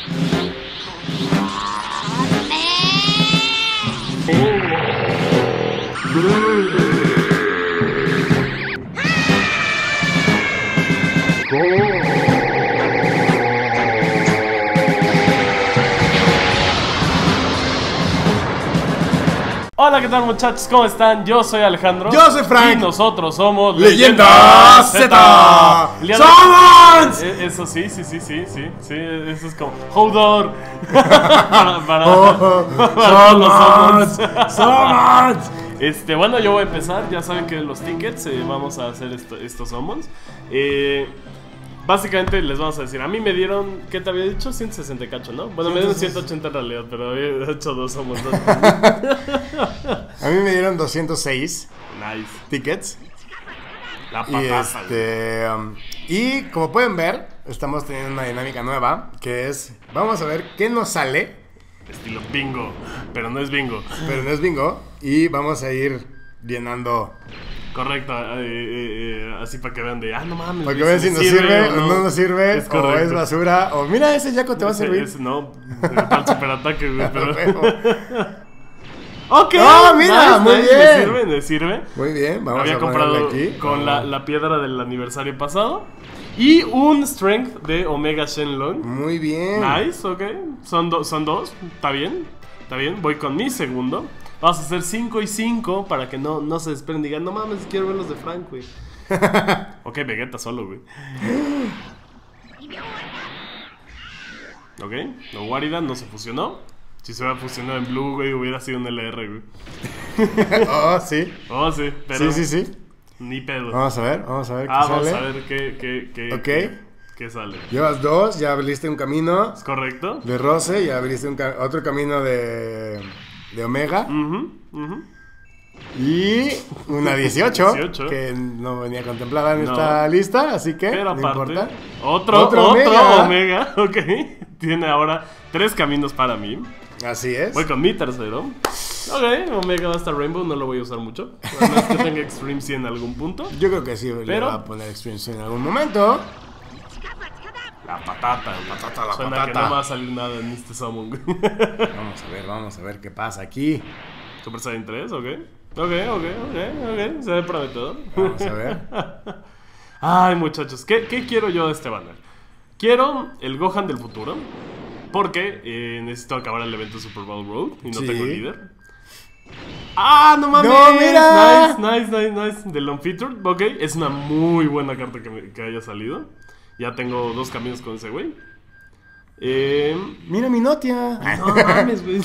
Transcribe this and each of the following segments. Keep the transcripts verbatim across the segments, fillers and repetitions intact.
Hola, ¿qué tal muchachos? ¿Cómo están? Yo soy Alejandro. Yo soy Frank. Y nosotros somos Leyenda Z. ¡Somos! Eso sí, sí, sí, sí, sí, sí, eso es como Hodor. para, para, oh, para ¡Somos! ¡Somos! Este, bueno, yo voy a empezar. Ya saben que los tickets eh, vamos a hacer esto, estos summons. Eh... Básicamente les vamos a decir, a mí me dieron, ¿qué te había dicho? ciento sesenta y cacho, ¿no? Bueno, me dieron ciento ochenta en realidad, pero había hecho dos somos dos. A mí me dieron doscientos seis Nice tickets. La Y, patata. este, um, y como pueden ver, estamos teniendo una dinámica nueva, que es, vamos a ver qué nos sale. Estilo bingo, pero no es bingo. Pero no es bingo. Y vamos a ir llenando. Correcto, eh, eh, eh, así para que vean de, ah, no mames. Para que vean si nos sirve o no nos sirve, es o es basura, o mira, ese Yaco te va a servir. Es, no, para el superataque, güey, pero... Ok, ¡Oh, mira! Nice, Muy nice, bien. me sirve, me sirve. Muy bien, vamos Había a comprado ponerle aquí con oh. la, la piedra del aniversario pasado. Y un strength de Omega Shenlong. Muy bien. Nice, ok. Son, do, son dos, está bien. Está bien, voy con mi segundo. Vamos a hacer cinco y cinco para que no, no se esperen. Digan, no mames, quiero ver los de Frank, güey. Ok, Vegeta solo, güey. Ok, no, Warida no se fusionó. Si se hubiera fusionado en Blue, güey, hubiera sido un L R, güey. Oh, sí. Oh, sí, pero... Sí, sí, sí. Ni pedo. Vamos a ver, vamos a ver qué ah, sale. vamos a ver qué, qué, qué, Ok. qué, qué sale. Llevas dos, ya abriste un camino ¿Es correcto? de roce, ya abriste un ca otro camino de, de Omega. Uh-huh, uh-huh. Y una dieciocho, dieciocho. que no venía contemplada en No. esta lista, así que Pero no aparte, importa. otro, Otro otro, Omega. Omega. Ok. Tiene ahora tres caminos para mí. Así es. Voy con mi tercero. Ok, Omega hasta Rainbow, no lo voy a usar mucho. A menos que tenga Extreme C en algún punto. Yo creo que sí le Pero- va a poner Extreme C en algún momento. La patata. La patata, la Suena patata. que no va a salir nada en este summon. Vamos a ver, vamos a ver qué pasa aquí. Super Saiyan tres, ok. Ok, ok, ok, ok. Se ve prometedor. Vamos a ver. Ay, muchachos, ¿qué, ¿qué quiero yo de este banner? Quiero el Gohan del futuro. Porque eh, necesito acabar el evento Super Bowl Road y no Sí. tengo líder. ¡Ah, no mames! ¡No, mira! Nice, nice, nice, nice. De Long Featured, ok. Es una muy buena carta que, me- que haya salido. Ya tengo dos caminos con ese güey. Eh, Mira mi Notia. no mames, güey.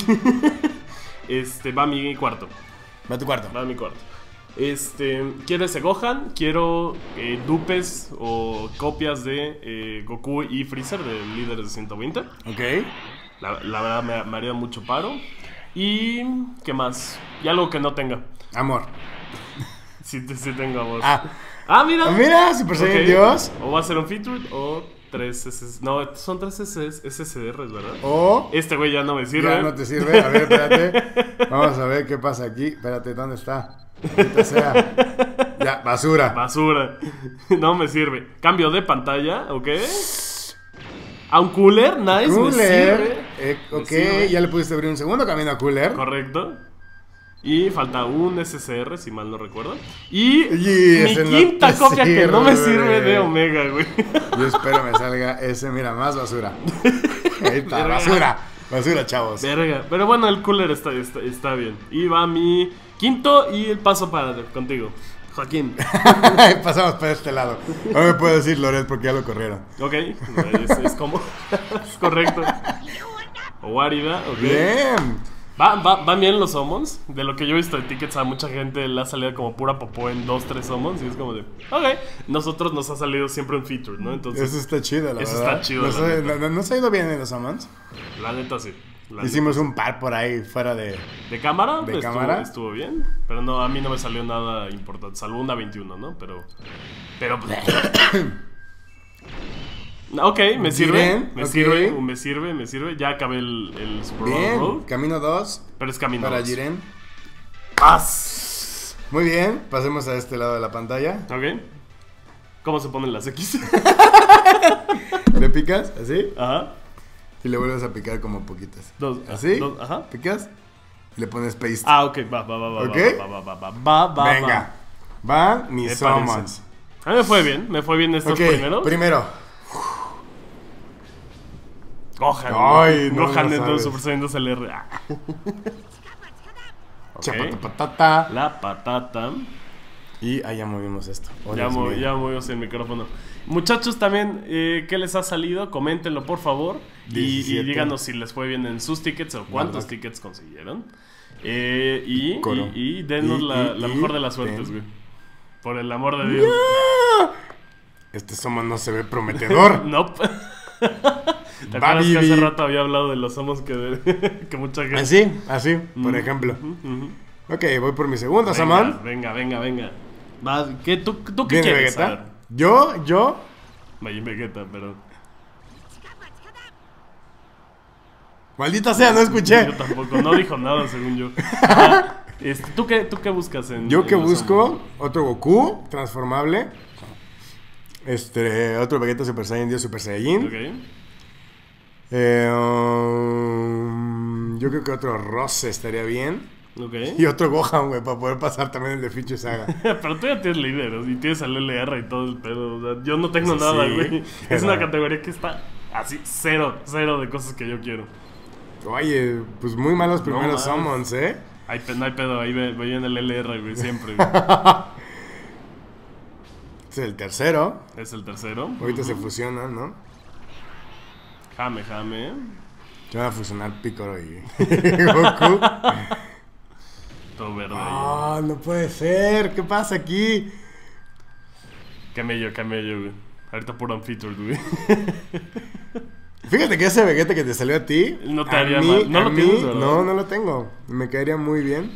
Este, va a mi cuarto. Va a tu cuarto. Va a mi cuarto. Este, quiero ese Gohan, quiero eh, dupes o copias de eh, Goku y Freezer, de líderes de ciento veinte. Ok. La, la verdad me, me haría mucho paro. Y, ¿qué más? Y algo que no tenga. Amor. Si sí, sí tengo amor. Ah. Ah, mira. Ah, mira, Super Saiyan Ok. Dios. O va a ser un featured o tres S S. No, son tres S S D Rs, ¿verdad? O Este güey ya no me sirve. ya no te sirve. A ver, espérate. Vamos a ver qué pasa aquí. Espérate, ¿dónde está? Maldita sea. Ya, basura. Basura. No me sirve. Cambio de pantalla, ¿ok? A un cooler, nice. Me Cooler. sirve. Eh, Me ok, sirve. ya le pudiste abrir un segundo camino a Cooler. Correcto. Y falta un S C R, si mal no recuerdo. Y, Y mi ese no quinta te copia que no me sirve. sirve de Omega, güey. Yo espero me salga ese, mira, más basura. Ahí está, Verga. basura. Basura, chavos. Verga. Pero bueno, el cooler está, está, está bien. Y va mi quinto y el paso para contigo, Joaquín. Pasamos para este lado. No me puedo decir Loret porque ya lo corrieron. Ok, es, es como. Es correcto. O Warida, ok. Bien. Va, va, van bien los summons. De lo que yo he visto de tickets, a mucha gente le ha salido como pura popó en dos, tres summons. Y es como de, ok. Nosotros nos ha salido siempre un feature, ¿no? Entonces, Eso está chido, la Eso verdad. está chido, Nos, la ha- neta. no- nos ha ido bien en los summons. la neta sí. La Hicimos un par por ahí fuera de... neta. ¿De cámara? ¿De estuvo, cámara? Estuvo bien. Pero no, a mí no me salió nada importante. Salvo una veintiuno, ¿no? Pero. Pero. Ok, me sirve. Bien, Me ok. sirve, me sirve, me sirve. Ya acabé el, el Super Bowl Bien. Road. Camino dos Pero es camino. para dos. Jiren. Paz. Muy bien. Pasemos a este lado de la pantalla. Ok. ¿Cómo se ponen las X? ¿Le picas? ¿Así? Ajá. y le vuelves a picar como poquitas. Dos, ¿Así? dos, ajá. Picas y le pones paste. Ah, ok, va, va, va, va, ¿Ok? va, va, va, va, va, va, Venga, van mis Me summons. parece. A mí me fue bien, me fue bien estos Ok, primeros. primero. Gohan, Ay, no Gohan lo dentro de sabes. Super Saiyan dos L R. Ah. Ok. Chapata patata. La patata. Y ahí ya movimos esto. Oh, Ya, Dios mo- mío. ya movimos el micrófono. Muchachos, también, eh, ¿qué les ha salido? Coméntenlo, por favor. Y, y diecisiete. díganos si les fue bien en sus tickets o cuántos Verdad. tickets consiguieron. Eh, y, Coro. y, y denos Y- la, y- la y- mejor de las suertes, ten. güey. Por el amor de Dios. ¡Ah! Este summon no se ve prometedor. Nope. ¿Te Va, acuerdas que Bibi. hace rato había hablado de los somos que, que mucha gente... Así, así, por Mm, ejemplo. ujú, ujú. Ok, voy por mi segundo Venga, summon. venga, venga, venga. Va, ¿qué, tú, ¿Tú qué ¿Viene quieres? A ver. Vegeta? Yo, yo. Majin Vegeta, pero... Maldita sea, no escuché. Yo tampoco, no dijo nada según yo. Ah, este, ¿tú, qué, ¿Tú qué buscas en Yo en que los busco summons? otro Goku transformable. Este, otro Vegeta Super Saiyan Dios Super Saiyajin. Ok. Eh, um, yo creo que otro Rose estaría bien. Ok. Y otro Gohan, güey, para poder pasar también el de Future Saga. Pero tú ya tienes líderes y tienes al L R y todo el pedo. O sea, yo no tengo Eso nada, sí, güey. Es pero- una categoría que está así, cero, cero de cosas que yo quiero. Oye, pues muy malos primeros más. summons, ¿eh? Hay, pe- no hay pedo, ahí ve- veía en el L R, güey, siempre. Güey. Este es el tercero. Es el tercero. Ahorita se fusionan, ¿no? Jame, jame. Se van a fusionar Piccolo y Goku. Todo verde ahí. Ah, no puede ser. ¿Qué pasa aquí? Camello, camello, güey. Ahorita puro unfeatured, güey. Fíjate que ese Vegeta que te salió a ti. No te a haría mí- mal. No a lo mí- tienes, ¿verdad? No, no lo tengo. Me caería muy bien.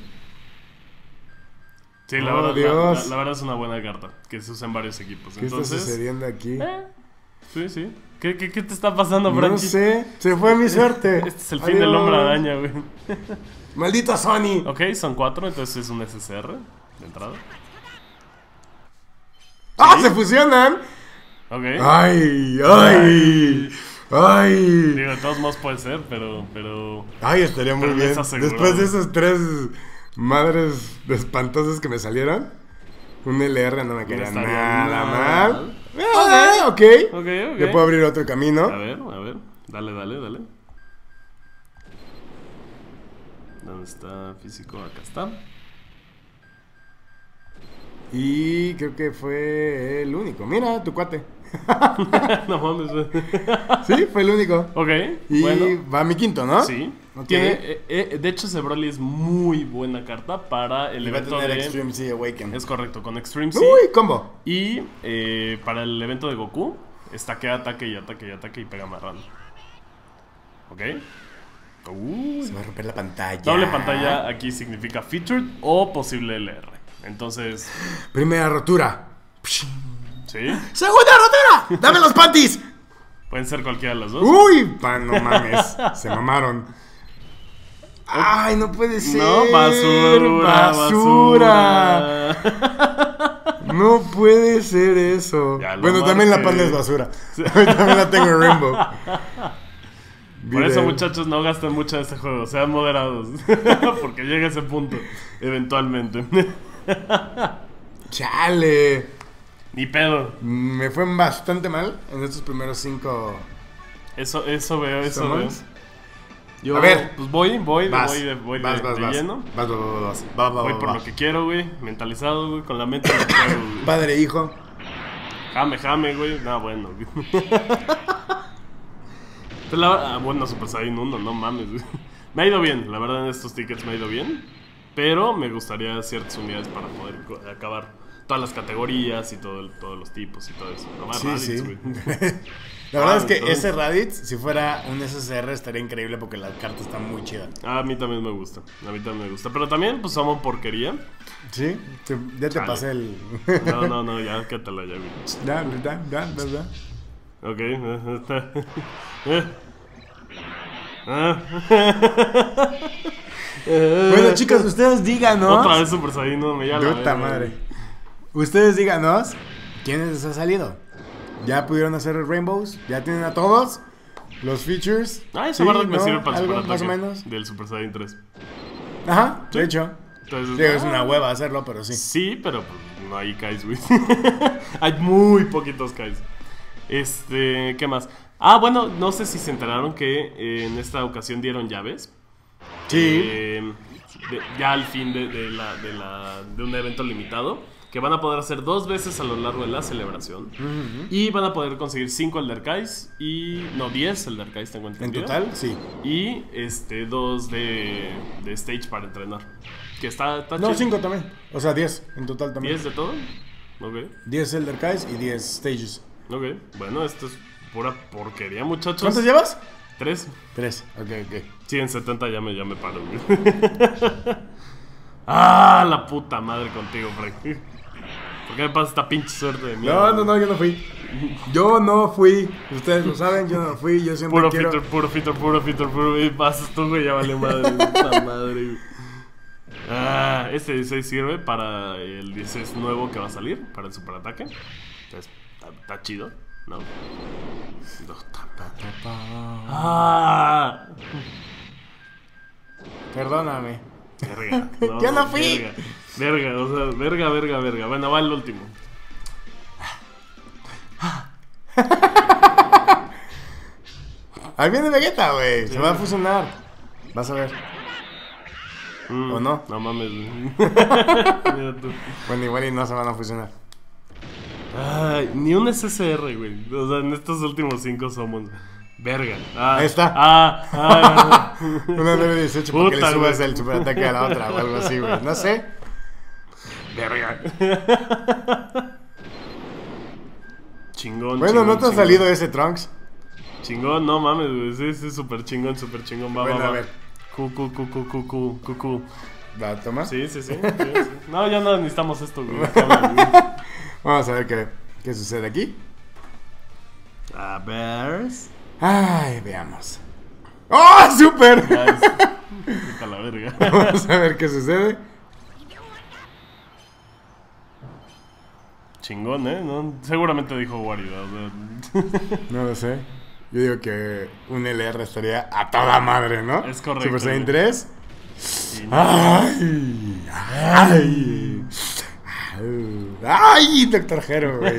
Sí, la, Oh, verdad, la, Dios. la- la verdad es una buena carta. Que se usa en varios equipos. ¿Qué Entonces, está sucediendo aquí? eh, sí, sí. ¿Qué, qué, qué te está pasando, No Frankie? sé. Se fue mi suerte. Este es el fin del hombre araña, güey. Maldito Sony. Ok, son cuatro, entonces es un S S R de entrada. ¡Ah, ¿Sí? se fusionan! Ok. ¡Ay, ay! ¡Ay! Digo, de todos modos puede ser, pero... pero... Ay, estaría muy Pero no bien. estás seguro. Después de esos tres madres espantosas que me salieron, un L R no me quedaría estaría nada mal. mal. Ah, ok. Ok, ok. Le puedo abrir otro camino. A ver, a ver. Dale, dale, dale. ¿Dónde está físico? Acá está. Y creo que fue el único. Mira, tu cuate. No mames, güey. Sí, fue el único. Ok, Y bueno. va mi quinto, ¿no? Sí. Ok. Tiene, eh, eh, de hecho, ese Broly es muy buena carta para el Y va a evento tener de... Extreme Sea Awaken. Es correcto, con Extreme C. Uy, combo. Y eh, para el evento de Goku, estaquea, ataque y ataque y ataque y pega marrano. ¿Ok? Uy. Se va a romper la pantalla. Doble pantalla aquí significa featured o posible L R. Entonces, Primera rotura. ¿sí? ¡Segunda rotura! ¡Dame los panties! Pueden ser cualquiera de las dos. Uy, pan, no mames. Se mamaron. Ay, no puede ser. No, basura, basura. basura. No puede ser eso. Ya lo Bueno, también la marqué. panda es basura. También la tengo en Rainbow. Por eso, Video. muchachos, no gasten mucho en este juego. Sean moderados. Porque llega ese punto, eventualmente. Chale. Ni pedo. Me fue bastante mal en estos primeros cinco. Eso, eso veo, eso veo. summons. Yo, A ver. pues voy, voy, Vas, voy de, voy de- vas, vas, de vas. lleno. Vas, vas, vas, vas. Va, va, Voy va, por va. lo que quiero, güey. Mentalizado, güey. Con la mente del juego, güey. Padre, hijo. Jame, jame, güey. No, bueno. güey. Pues la- ah, bueno, Super Saiyan uno, no mames, güey. Me ha ido bien, la verdad en estos tickets me ha ido bien. Pero me gustaría ciertas unidades para poder co- acabar todas las categorías y todo el- todos los tipos y todo eso. No más Sí, Raditz, sí. güey. La verdad Ah, es que entonces- ese Raditz, si fuera un S S R, estaría increíble porque la carta está muy chida. A mí también me gusta, a mí también me gusta. Pero también, pues somos porquería. ¿Sí? Te- ya te Chale. pasé el. No, no, no, ya, quétala ya, güey. Ya, ya, ya, ya, ya. Ok. Eh. Ah. Bueno, chicos, ustedes díganos. Otra vez Super Saiyan, no me llama. Puta madre. Ustedes díganos quiénes les ha salido. ¿Ya pudieron hacer Rainbows? ¿Ya tienen a todos? los features. Ah, esa sí, barra me ¿no? sirve para el Algo super más o ataque menos. del Super Saiyan tres. Ajá, Sí. de hecho. Entonces, Sí, es ah, una hueva hacerlo, pero sí. Sí, pero pues, no hay Kais, güey. Hay muy poquitos Kais. Este, ¿qué más? Ah, bueno, no sé si se enteraron que eh, en esta ocasión dieron llaves. Sí. Eh, de- ya al fin de, de la, de, la, de un evento limitado. Que van a poder hacer dos veces a lo largo de la celebración. Ujú. Y van a poder conseguir cinco Elder Kais. Y. No, diez Elder Kais, tengo En entendido. total, sí. Y este, dos de, de stage para entrenar. Que está, está No, chido. cinco también. O sea, diez en total también. ¿diez de todo? Ok. diez Elder Kais y diez stages. Ok, bueno, esto es pura porquería, muchachos. ¿Cuántos llevas? Tres. Tres. Ok, ok. Sí, en setenta ya me, ya me paro, güey. Ah, la puta madre contigo, Frank. ¿Por qué me pasa esta pinche suerte de mierda? No, no, no, yo no fui. Yo no fui. Ustedes lo saben, yo no fui. Yo siempre Puro quiero... fitter, puro fitter, puro fitter, puro. Y pasas tú, güey, ya vale madre. Puta madre, güey. Ah, este dieciséis sirve para el dieciséis nuevo que va a salir, para el superataque. Entonces, está, está chido, ¿no? No, ta- ta- ta- ta. Ah, Perdóname. verga. Yo no fui. Verga, verga, o sea, verga, verga, verga. Bueno, va el último. Ahí viene Vegeta, güey. Se va a fusionar. Vas a ver. Mm, ¿O no? No mames, güey. Mira tú. Bueno, igual y no se van a fusionar. Ay, ni un S S R, güey. O sea, en estos últimos cinco somos. Verga. Ah, Ahí está. Ah, ah. Una nueve dieciocho porque Puta, le subas güey. el superataque a la otra o algo así, güey. No sé. Verga. Chingón. Bueno, chingón, ¿no te ha chingón. salido ese Trunks? Chingón, no mames, güey. Sí, sí, súper chingón, súper chingón. Va, Bueno, va, a va. ver. Cu, cu, cu, cu, cu, cu, cu, cu. ¿La tomas? Sí, sí, sí, sí, sí. No, ya no necesitamos esto, güey. Cabrón, güey. Vamos a ver qué, qué sucede aquí. A ver. Ay, veamos. ¡Oh, súper! Nice. Puta la verga. Vamos a ver qué sucede. Chingón, ¿eh? No, seguramente dijo Wario. O sea. No lo sé. Yo digo que un L R estaría a toda madre, ¿no? Es correcto. Super Saiyan tres. Sí, no. ¡Ay! ¡Ay! ¡Ay! Doctor Hero, güey.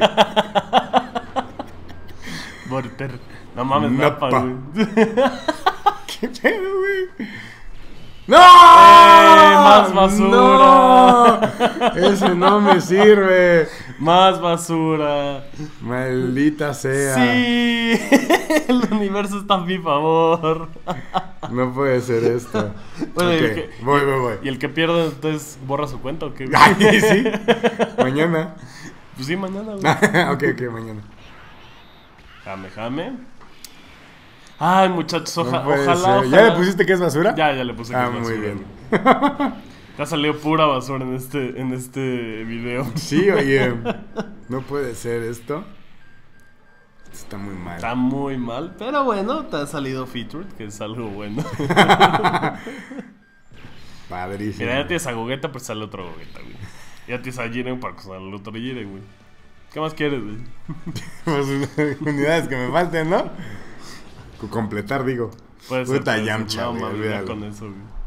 Morter. No mames, Napa. Napa, güey. ¿Qué pedo, güey? ¡No! ¡Eh, más basura! ¡No! Ese no me sirve. Más basura. Maldita sea. Sí. El universo está a mi favor. No puede ser esto. Bueno, y Ok, el que- voy, voy, voy. ¿Y el que pierde entonces borra su cuenta o qué? güey? Ay, sí. Mañana. Pues sí, mañana, güey. Ok, ok, mañana. Jame, jame. Ay, muchachos, oja- No puede ojalá, ser. ojalá. ¿Ya le pusiste que es basura? Ya, ya le puse que Ah, es muy basura, bien. güey. Te ha salido pura basura en este, en este video. Sí, oye. No puede ser esto. Esto está muy mal. Está muy mal, pero bueno, te ha salido featured, que es algo bueno. Padrísimo. Mira, ya tienes a Gogeta, pues sale otro Gogeta, güey. Ya tienes a Jiren para que salga el otro Jiren, güey. ¿Qué más quieres, güey? Pues, unidades que me falten, ¿no? Co- Completar, digo. Puede ser. Puta puede ser. Yamcha, No, güey, mames, ya olvídalo. con eso, güey.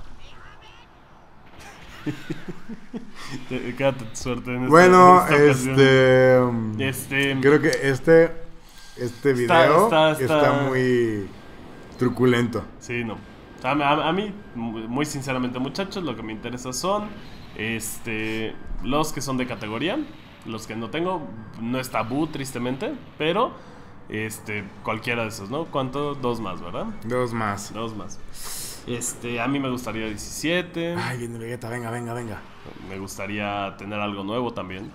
Te- Quédate tu suerte en esta, Bueno, en esta ocasión. este. um, Este. Creo que este. Este Está- video está- está, está- muy truculento. Sí, no. O sea, a, a mí, muy sinceramente, muchachos, lo que me interesa son este los que son de categoría. Los que no tengo, no está Boo, tristemente, pero este cualquiera de esos, ¿no? ¿Cuánto? Dos más, ¿verdad? Dos más. Dos más. Este, a mí me gustaría diecisiete. Ay, viene Vegeta, venga, venga, venga. Me gustaría tener algo nuevo también.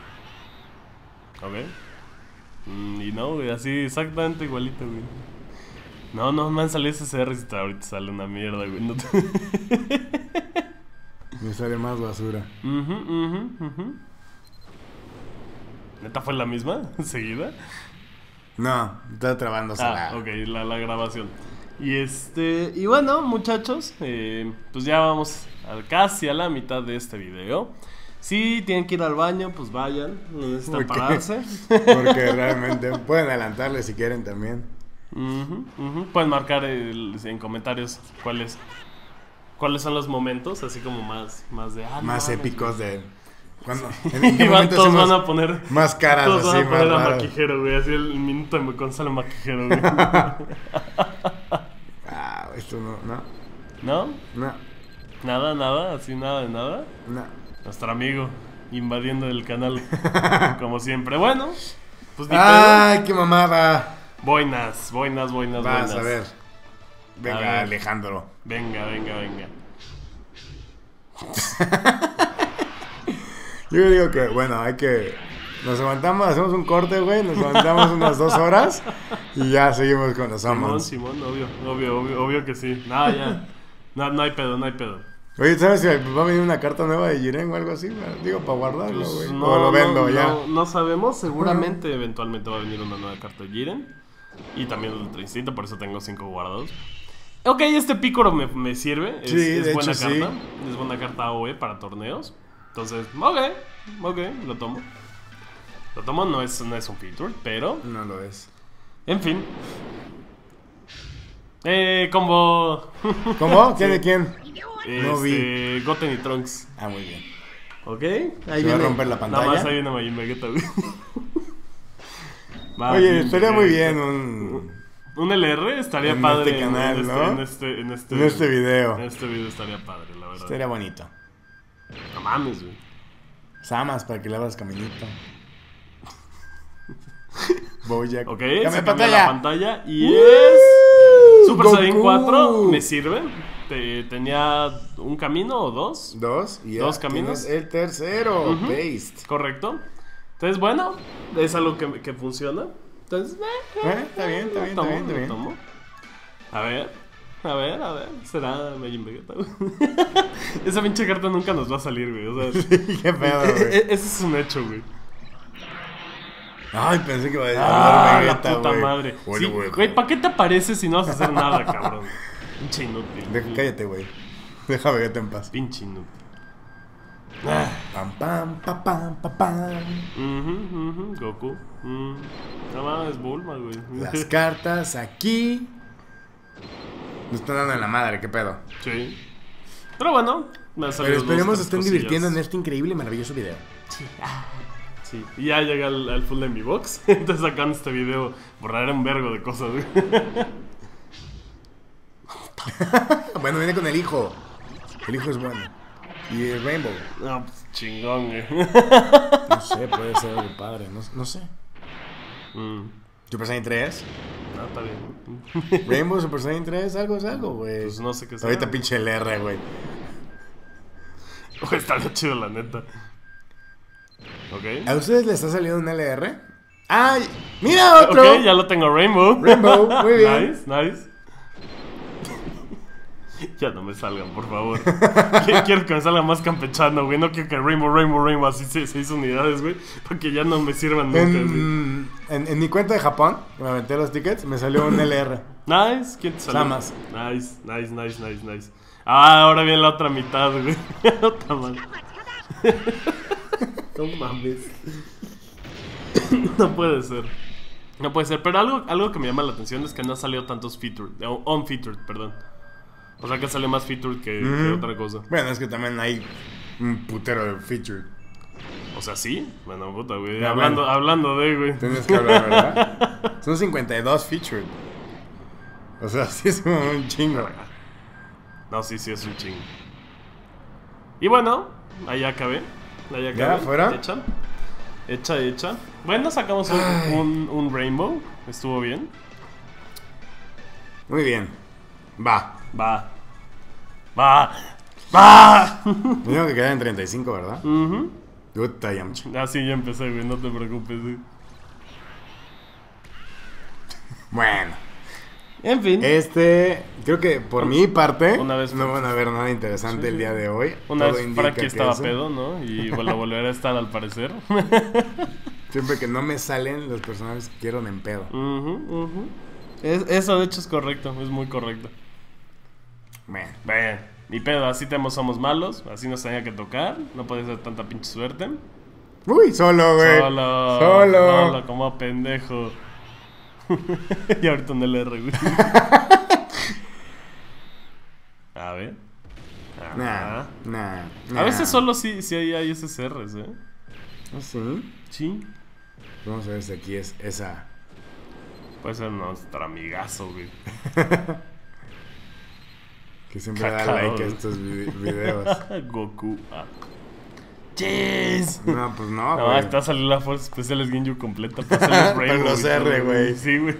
Ok. Mm, y no, güey, así exactamente igualito, güey. No, no me han salido S S R y ahorita sale una mierda, güey. No te- Me sale más basura. Ujú, ujú, ujú. ¿Neta fue la misma? ¿Seguida? No, está trabándose Ah, la... ok, la, la grabación. Y este, y bueno, muchachos, eh, pues ya vamos a casi a la mitad de este video. Si tienen que ir al baño, pues vayan, no necesitan ¿Por qué? pararse. Porque realmente pueden adelantarle si quieren también. Uh-huh, uh-huh. Pueden marcar el, en comentarios cuáles cuáles son los momentos, así como más, más de... Ah, más no, épicos de... Cuando, ¿en, en qué van, todos van a poner... Más caras todos así, van a poner más a raras. Maquijero, güey. Así el minuto de Gonzalo Maquijero, güey. Ah, esto no, no, ¿No? no, Nada, nada, así nada de nada. no. Nuestro amigo invadiendo el canal, como siempre. Bueno, pues ni Ay, qué mamada. pedo. Buenas, buenas, buenas, Vas buenas. a ver. Venga, A ver. Alejandro. Venga, venga, venga. Yo digo que, bueno, hay que... Nos aguantamos, hacemos un corte, güey. Nos aguantamos unas dos horas y ya seguimos con los Simón, summons. Simón, obvio, obvio, obvio, obvio que sí. Nada, ya. No, no hay pedo, no hay pedo. Oye, ¿sabes si va a venir una carta nueva de Jiren o algo así? Digo, para guardarlo, Pues güey. no, o lo vendo no, ya. No, no sabemos, seguramente eventualmente va a venir una nueva carta de Jiren. Y también el Ultra Instinto, por eso tengo cinco guardados. Ok, este Picoro me, me sirve. Es, Sí, es de buena hecho, carta. sí. Es buena carta A O E para torneos. Entonces, ok, ok, lo tomo. Lo tomo, no es, no es un feature, pero... No lo es. En fin. Eh, combo... ¿Cómo? ¿Quién de quién? No vi. Este, Goten y Trunks. Ah, muy bien. Ok, Se ahí va a viene. romper la pantalla. Nada más ahí viene Majin Vegeta, güey. Va, Oye, Majin estaría muy Vegeta. bien un... Un L R estaría En padre este canal, en, ¿no? en, este, en, este, En este video. En este video estaría padre, la verdad. Estaría bonito. No mames, güey. Samas para que le abras caminito. Bojack. Ok, Cambia se de cambia la pantalla y ¡Uh! es... Super Goku. Saiyan cuatro me sirve. Te- tenía un camino o dos. Dos. Y ya Dos caminos. tienes el tercero. Ujú. Paste. Correcto. Entonces, bueno, es algo que, que funciona. Entonces, eh, Eh, está bien, está lo bien, está tomo, bien, está lo bien. tomo. A ver, a ver, a ver. Será Majin Vegeta. Esa pinche carta nunca nos va a salir, güey. O sea, Qué pedo, e- güey. e- ese es un hecho, güey. Ay, pensé que iba a decir Ah, Vegeta, la puta güey. madre. Bueno, Sí, güey. güey, ¿para qué te apareces si no vas a hacer nada, cabrón? Pinche inútil. Deja- cállate, güey. Deja a Vegeta en paz. Pinche inútil. Ah. Pam, pam, pa, pam, pa, pam. Ujú, ujú, Goku. Mm. No mames, Bulma, güey. Las cartas aquí. Nos están dando en la madre, qué pedo. Sí. Pero bueno, me han Pero salido esperemos dos se estén cosillas. divirtiendo en este increíble y maravilloso video. Sí, y ya llega al, al full de mi box. Entonces acá en este video borraré un vergo de cosas, güey. Bueno, viene con el hijo. El hijo es bueno. Y el Rainbow. No, pues chingón, güey. No sé, puede ser algo padre. No, no sé. Mm, Super Saiyan tres. no, está bien. Rainbow, Super Saiyan tres, algo es algo, güey. Pues no sé qué sea. Ahorita pinche el R, güey. Güey, estaría chido, la neta. Ok. ¿A ustedes les está saliendo un L R? ¡Ay! ¡Mira otro! Ok, ya lo tengo, Rainbow. Rainbow, muy bien. Nice, nice. Ya no me salgan, por favor. Qu- Quiero que me salga más campechano, güey. No quiero que Rainbow, Rainbow, Rainbow, así se- seis unidades, güey. Para que ya no me sirvan nunca, güey. En, en, en mi cuenta de Japón, que me aventé los tickets, me salió un L R. Nice, ¿quién te salió? Samas. Nice, nice, nice, nice, nice. Ah, ahora viene la otra mitad, güey. Otra madre. No mames. No puede ser. No puede ser. Pero algo, algo que me llama la atención es que no ha salido tantos featured. eh, On-featured, perdón. O sea que sale más featured que, que Ujú. otra cosa. Bueno, es que también hay un putero de feature. O sea, sí. Bueno, puta, güey. Ya, Hablando, bueno. hablando de, güey. Tienes que hablar, ¿verdad? Son cincuenta y dos featured. O sea, sí es como un chingo. No, sí, sí, es un chingo. Y bueno, ahí acabé. Ahí acabé. ¿Ya, fuera? Hecha. Hecha, hecha. Bueno, sacamos un, Ay. un, un Rainbow. Estuvo bien. Muy bien. Va. Va. Va. Va. Me dijo que quedan en treinta y cinco, ¿verdad? Ujú. Puta, Yamcha. Ah, sí, ya empecé, güey. No te preocupes, güey. Bueno. En fin. Este, creo que por mi parte, Una vez- no van a ver nada interesante Sí, el sí. día de hoy. Una Todo vez indica Frankie que estaba eso. pedo, ¿no? Y bueno, volverá a estar al parecer. Siempre que no me salen los personajes que quiero en pedo. Ujú, ujú. Es- eso de hecho es correcto, es muy correcto. Bueno. Ven, ni pedo, así tenemos somos malos, así nos tenía que tocar, no puede ser tanta pinche suerte. Uy, solo, güey. Solo, Solo. solo, como pendejo. Y ahorita un L R, güey. A ver. Nah, nah, nah. A veces solo sí, sí hay, hay S S Rs, ¿eh? ¿Ah, sí? Sí. Vamos a ver si aquí es esa. Puede ser nuestro amigazo, güey. Que siempre da Cacao. like a estos vi- videos. Goku. Ah. ¡Yes! No, pues no, No, güey. está saliendo la fuerza especial es Ginyu completa para hacer los Para Rainbow. los y todo, R, güey. Sí, güey.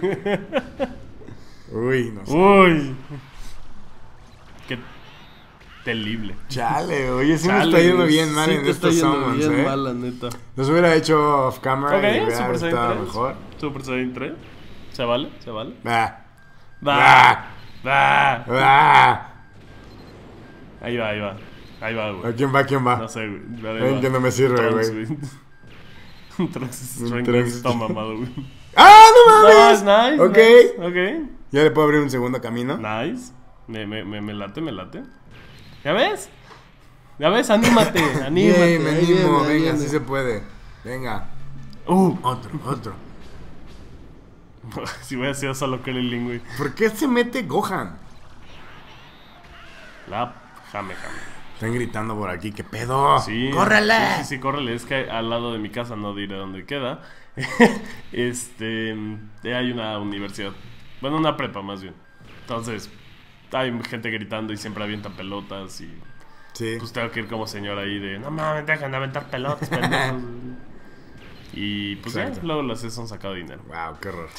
Uy, no sé. Uy. Qué terrible. Chale, oye, sí me Chale, está yendo güey. bien mal Sí en te está estos yendo summons, bien eh. mal, la neta. Los hubiera hecho off camera Ok, y hubiera Super Saiyan estado tres. mejor. Super Saiyan tres. ¿Se vale? ¿Se vale? Bah. Va. Va. Ah. Ahí va, ahí va. Ahí va, ¿A güey. quién va? ¿A quién va? No sé, güey. Ahí Ven va. que no me sirve, Trunks, güey. Un Trunks Strength Trunks. está mamado, güey. ¡Ah, no Nice, mames! nice. Ok. Nice. Ok. ¿Ya le puedo abrir un segundo camino? Nice. Me, me, me, me late, me late. ¿Ya ves? ¿Ya ves? Anímate, anímate. Bien, me ahí animo, viene, ahí venga, viene. sí se puede. Venga. Uh. Otro, otro. Si hubiera sido solo Krillin, güey. ¿Por qué se mete Gohan? La jame, jame. Están gritando por aquí, ¿qué pedo? Sí. ¡Córrele! Sí, sí, sí, córrele. Es que al lado de mi casa, no diré dónde queda. este. Hay una universidad. Bueno, una prepa más bien. Entonces, hay gente gritando y siempre avientan pelotas. Y Sí. pues tengo que ir como señor ahí de: no mames, dejan de aventar pelotas, pendejos. Y pues ya, Exacto. luego las son sacado dinero. Wow, qué horror.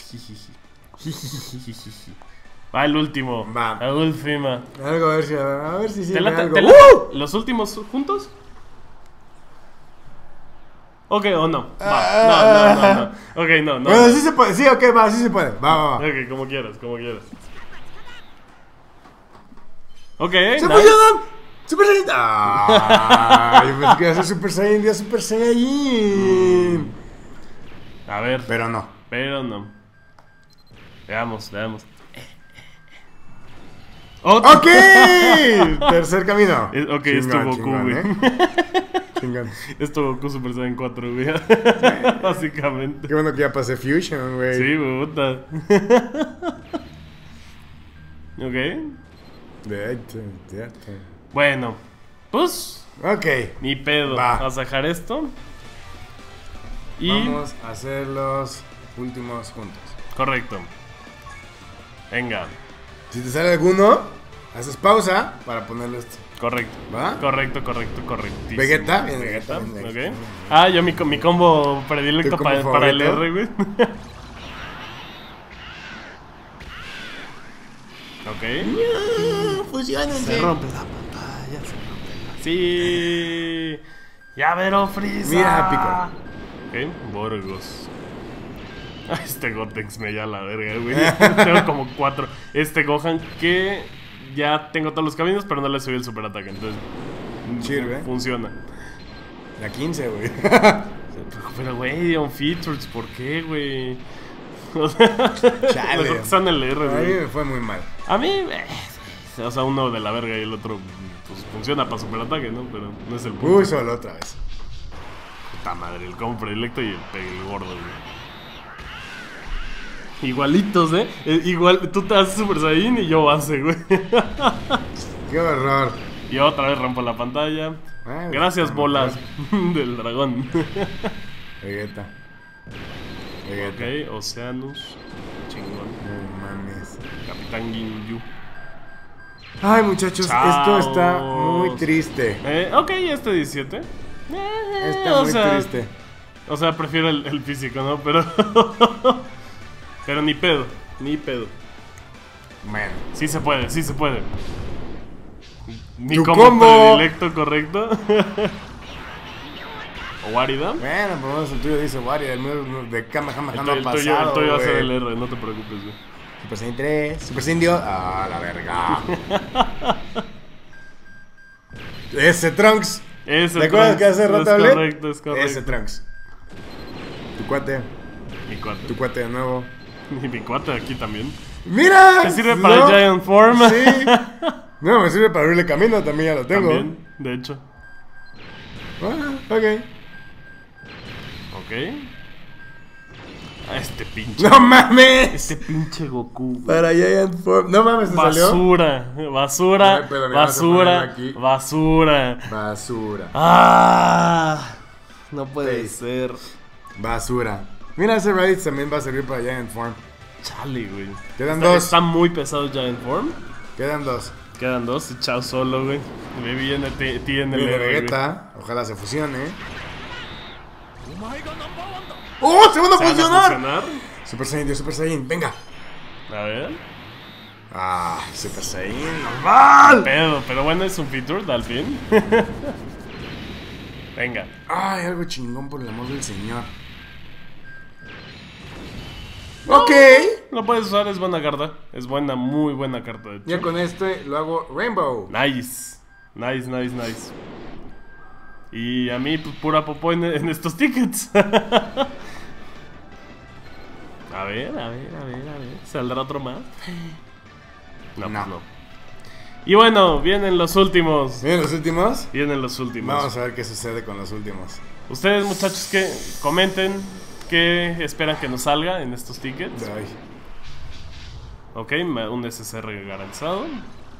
Va el último. Va. La última. Algo, a ver si, a ver si ¿Te sirve late- algo. te late ¡Uh! ¿Los últimos juntos? Ok, o no. Va. Ah. No, no, no, no. Ok, no, no. Bueno, no. sí se puede, sí, ok, va, sí se puede. Va, va, va. Ok, como quieras, como quieras. Ok, ¡Super nice. Saiyan! ¡Super Saiyan! ¡Ah! Yo pensé que iba a ser Super Saiyan, ya Super Saiyan. A ver, Pero no. pero no. Veamos, veamos. Otro. ¡Ok! Tercer camino. Es- ok, es tu Goku, chingón, güey. ¿eh? Chingón. Esto Goku Super Saiyan cuatro, güey. Básicamente. Qué bueno que ya pasé Fusion, güey. Sí, güey, puta. Ok. De hecho, de hecho. Bueno, pues Ok. ni pedo. Va. Vamos a dejar esto. Y. Vamos a hacer los últimos juntos. Correcto. Venga. Si te sale alguno, haces pausa para ponerlo esto. Correcto. ¿Va? Correcto, correcto, correctísimo. Vegeta, bien, Vegeta. Vegeta, bien, Vegeta. Ok. Ah, yo mi, co- mi combo predilecto ¿Tu pa- combo para el favorito? R, güey. Ok. Se rompe la pantalla, se rompe la... Sí. Ya veró Frieza. Mira, Ok, Borgos. Ah, Este Gotenks me ya la verga, güey. Tengo como cuatro. Este Gohan que ya tengo todos los caminos, pero no le subí el super ataque. Entonces Sirve. funciona. La quince, güey. Pero, güey, on features, ¿por qué, güey? O sea, Chale. mejor que sean el R, A mí güey. me fue muy mal. A mí, eh, o sea, uno de la verga y el otro, pues funciona para superataque, ¿no? Pero no es el punto. Uy, solo otra vez. Puta madre, el combo predilecto y el, pe- el gordo, güey. Igualitos, ¿eh? Eh, Igual, tú te haces Super Saiyan y yo base, güey. Qué horror. Y otra vez rompo la pantalla. Ay, Gracias, está bolas mejor. del dragón. Vegeta. Vegeta. Ok, Oceanus. Chingón. No mames. Capitán Ginyu. Ay, muchachos, Chaos. esto está muy triste. Eh, ok, este diecisiete. Eh, Está o muy sea, triste. O sea, prefiero el, el físico, ¿no? Pero. Pero ni pedo, ni pedo. Bueno. Sí se puede, sí se puede. Mi ¡Tu combo, combo! predilecto, correcto. ¿O Warida? Bueno, por lo menos el tuyo dice Wario, el mío de Kamehameha El, no ha tu- el pasado, tuyo, el tuyo va a ser güey. el R, no te preocupes, güey. Super Saiyan tres, Super Saiyan Dio. Ah, la verga. Ese Trunks. Ese ¿Te acuerdas Trunks, que hace rato es hablé? correcto, es correcto. Ese Trunks. Tu cuate, Mi cuate. tu cuate de nuevo. Y mi cuate aquí también. ¡Mira! ¿Te sirve ¿no? para el Giant Form? Sí. No, me sirve para abrirle camino, también ya lo tengo. También, de hecho. Ah, ok. Ok. A este pinche. ¡No mames! Este pinche Goku. Güey. Para Giant Form. No mames, ¿te salió? Basura, basura, Ay, pero mira, basura, vamos a ponerlo aquí. basura. Basura. Ah, no puede Sí. ser. Basura. Mira, ese Raditz también va a servir para Giant Form. Chale, güey. Quedan Está, dos. está muy pesado Giant Form. Quedan dos. Quedan dos y chao solo, güey. Me viene T en el Viene héroe, güey. Vegeta. Ojalá se fusione. ¡Oh! ¡Se van a ¿Se van a funcionar! funcionar? Super Saiyan, Dios, Super Saiyan. Venga. A ver. Ah, Super Saiyan. ¡Normal! Pero, pero bueno, es un feature, al fin. Venga. Ay, algo chingón por el amor del señor. Ok. Lo puedes usar, es buena carta. Es buena, muy buena carta, de hecho. Ya con este lo hago Rainbow. Nice. Nice, nice, nice. Y a mí, pues, pura popó en, en estos tickets. A ver, a ver, a ver, a ver. ¿Saldrá otro más? No, No. pues no. Y bueno, vienen los últimos. ¿Miren los últimos? Vienen los últimos. Vamos a ver qué sucede con los últimos. Ustedes, muchachos, que comenten qué esperan que nos salga en estos tickets. Ay. Ok, un S S R garantizado.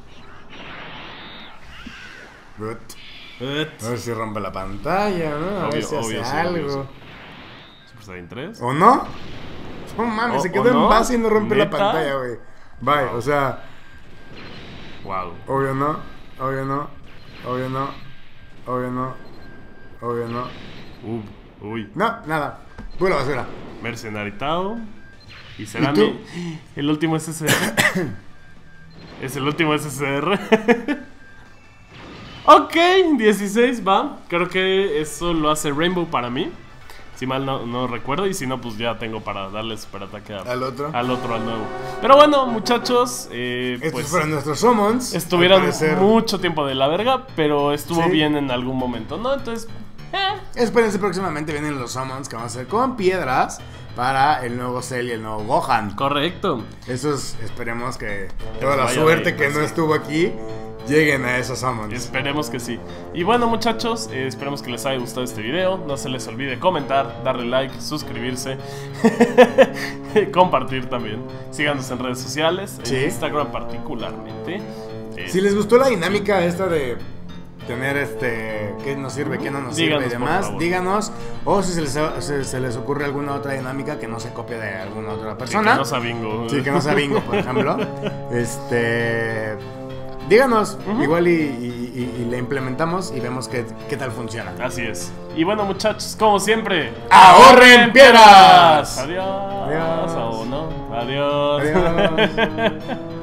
Good. But, A ver si rompe la pantalla, ¿no? A ver Obvio, si hace obvio, sí, algo. obvio, sí. Super Saiyan tres. ¿O no? No mames, ¿O- se o quedó no? en base y no rompe la ¿Neta? pantalla, güey. Bye, o sea, Wow. obvio no, obvio no, obvio no, obvio no, obvio no. Uh, uy. No, nada. Pura basura. Mercenary Tao. Y será ¿Y tú? mi- el último S S R. Es el último S S R. Ok, dieciséis va. Creo que eso lo hace Rainbow para mí. Si mal no, no recuerdo. Y si no, pues ya tengo para darle super ataque a- Al otro. al otro, al nuevo. Pero bueno, muchachos. Eh, Estos pues fueron nuestros summons. estuvieron Al parecer, mucho tiempo de la verga. Pero estuvo Sí. bien en algún momento, ¿no? Entonces, eh. Espérense, próximamente vienen los summons que vamos a hacer con piedras para el nuevo Cell y el nuevo Gohan. Correcto. Esos esperemos que toda la vaya suerte bien, que no sí. estuvo aquí lleguen a esos summons. Esperemos que sí. Y bueno, muchachos, eh, esperemos que les haya gustado este video. No se les olvide comentar, darle like, suscribirse, compartir también. Síganos en redes sociales, Sí. en Instagram particularmente. Eh, Si les gustó la dinámica esta de tener este qué nos sirve, qué no nos Díganos, sirve y por demás, favor. díganos. O si se les, se, se les ocurre alguna otra dinámica que no se copie de alguna otra sí, persona. que no sea bingo. Sí, que no sea bingo, por ejemplo. Este. Díganos, Ujú. igual y, y- y- y le implementamos y vemos qué, qué tal funciona. Así es. Y bueno, muchachos, como siempre, ¡Ahorren piedras! Adiós. Adiós. O no. Adiós. Adiós.